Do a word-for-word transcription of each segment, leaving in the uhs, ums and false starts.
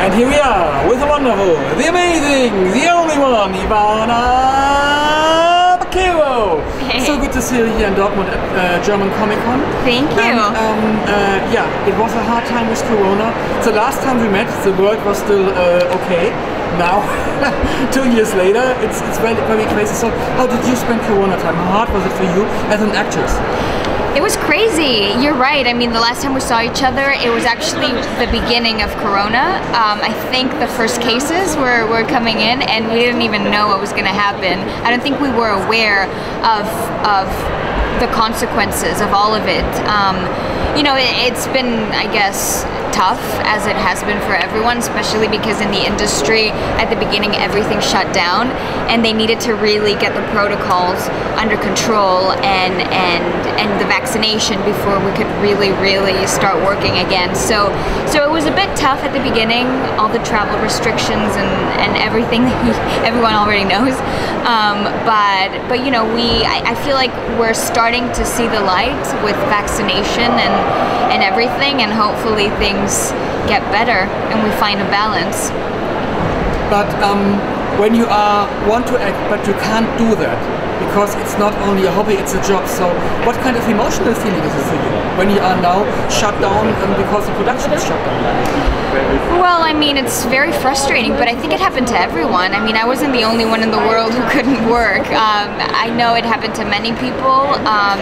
And here we are with the wonderful, the amazing, the only one, Ivana Baquero. Hey. So good to see you here in Dortmund at uh, German Comic Con. Thank you. And, um, uh, yeah, it was a hard time with Corona. The last time we met, the world was still uh, okay. Now, two years later, it's it's very very crazy. So, how did you spend Corona time? How hard was it for you as an actress? It was crazy. You're right. I mean, the last time we saw each other, it was actually the beginning of Corona. Um, I think the first cases were, were coming in, and we didn't even know what was going to happen. I don't think we were aware of of the consequences of all of it. Um, you know, it, it's been, I guess, tough as it has been for everyone, especially because in the industry at the beginning everything shut down and they needed to really get the protocols under control and and and the vaccination before we could really really start working again. So so it was a bit tough at the beginning, all the travel restrictions and and everything that everyone already knows. Um, but but you know, we I, I feel like we're starting to see the light with vaccination and and everything, and hopefully things get better and we find a balance. But um, when you are want to act, but you can't do that because it's not only a hobby, it's a job. So, what kind of emotional feeling is it for you when you are now shut down um, because the production is shut down? Well, I mean, it's very frustrating, but I think it happened to everyone. I mean, I wasn't the only one in the world who couldn't work. Um, I know it happened to many people um,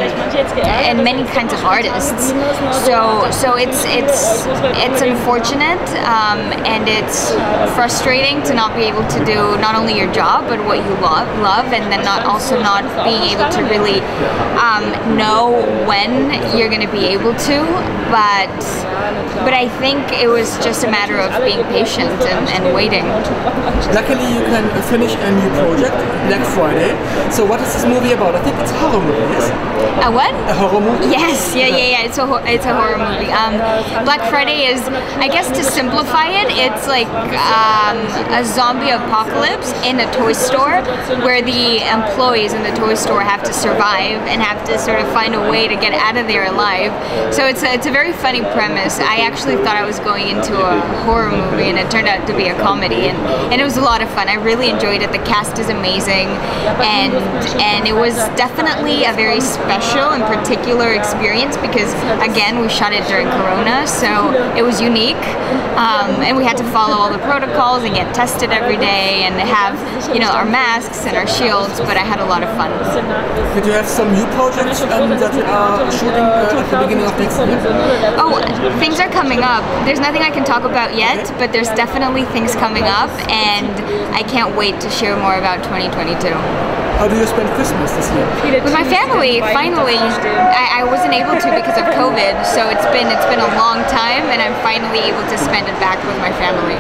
and many kinds of artists. So, so it's it's it's unfortunate um, and it's frustrating to not be able to do not only your job but what you love, love, and then not also not being able to really um, know when you're going to be able to. But but I think it was just a matter of being patient and, and waiting. Luckily you can finish a new project, Black Friday. So what is this movie about? I think it's a horror movie, yes? A what? A horror movie? Yes, yeah, yeah, yeah. It's a it's a horror movie. Um, Black Friday is, I guess, to simplify it, it's like um, a zombie apocalypse in a toy store where the employees in the toy store have to survive and have to sort of find a way to get out of there alive. So it's a, it's a very funny premise. I actually thought I was going into a horror movie and it turned out to be a comedy, and, and it was a lot of fun. I really enjoyed it. The cast is amazing, and and it was definitely a very special and particular experience because again we shot it during Corona, so it was unique, um, and we had to follow all the protocols and get tested every day and have, you know, our masks and our shields, but I had a lot of fun. Did you have some new projects um, that you are shooting uh, at the beginning of next year? Oh, things are coming up. There's nothing I can talk about yet, but there's definitely things coming up, and I can't wait to share more about twenty twenty-two. How do you spend Christmas this year? With my family, finally. I, I wasn't able to because of COVID, so it's been it's been a long time, and I'm finally able to spend it back with my family.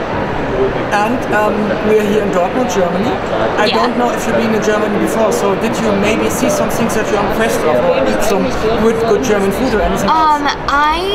And um, we're here in Dortmund, Germany. I Yeah. don't know if you've been in Germany before, so did you maybe see some things that you're impressed of, or eat some good, good German food or anything Um, else?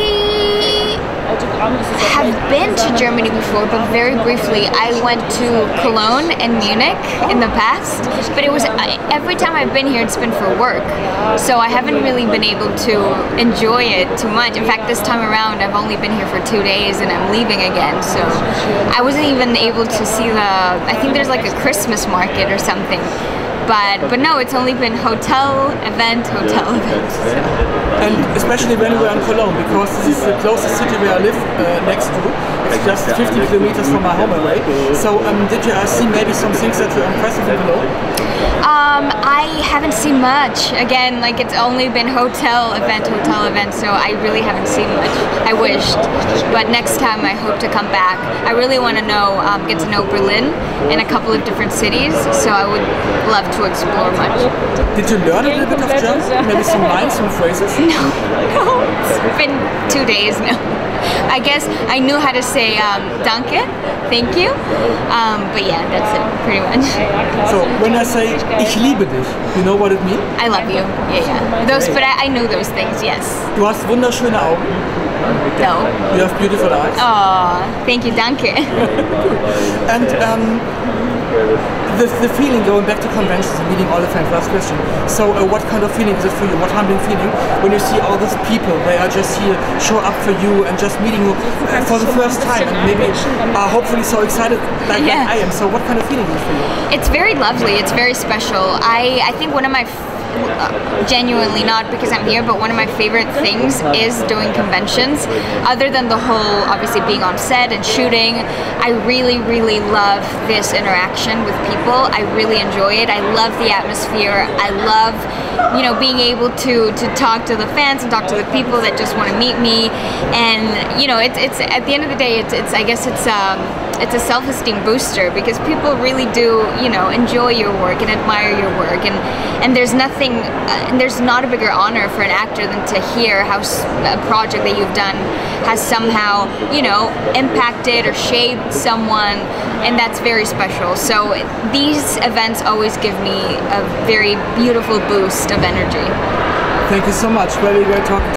I have been to Germany before, but very briefly. I went to Cologne and Munich in the past, but it was I, every time I've been here, it's been for work. So I haven't really been able to enjoy it too much. In fact, this time around, I've only been here for two days and I'm leaving again. So I wasn't even able to see the. I think there's like a Christmas market or something. But but no, it's only been hotel, event, hotel, event. And especially when we were in Cologne, because this is the closest city where I live uh, next to. It's just fifty kilometers from my home away. So um, did you uh, see maybe some things that were impressive in Cologne? Um, I haven't seen much. Again, like it's only been hotel, event, hotel, event, so I really haven't seen much. I wished, but next time I hope to come back. I really want to know, um, get to know Berlin and a couple of different cities, so I would love to explore much. Did you learn a little bit of German? Maybe some lines, some phrases? No, no, it's been two days now. I guess I knew how to say um, danke, thank you, um, but yeah, that's it, pretty much. So when I say ich liebe dich, you know what it means? I love you, yeah, yeah. Those, but I, I knew those things, yes. Du hast wunderschöne Augen. No. You have beautiful eyes. Oh, thank you, danke. And um, the, the feeling going back to conventions and meeting all the fans. Last question. So, uh, what kind of feeling is it for you? What humbling feeling when you see all these people? They are just here, show up for you, and just meeting you uh, for the first time, and maybe are hopefully so excited like, Yeah. like I am. So, what kind of feeling is it for you? It's very lovely. It's very special. I, I think one of my, f- uh, genuinely not because I'm here, but one of my favorite things is doing conventions. Other than the whole, obviously being on set and shooting, I really, really love this interaction with people. I really enjoy it. I love the atmosphere. I love, you know, being able to to talk to the fans and talk to the people that just want to meet me. And you know, it's it's at the end of the day, it's it's I guess it's um. it's a self-esteem booster because people really do, you know, enjoy your work and admire your work, and and there's nothing, uh, and there's not a bigger honor for an actor than to hear how s- a project that you've done has somehow, you know, impacted or shaped someone, and that's very special. So these events always give me a very beautiful boost of energy. Thank you so much. Very great talking.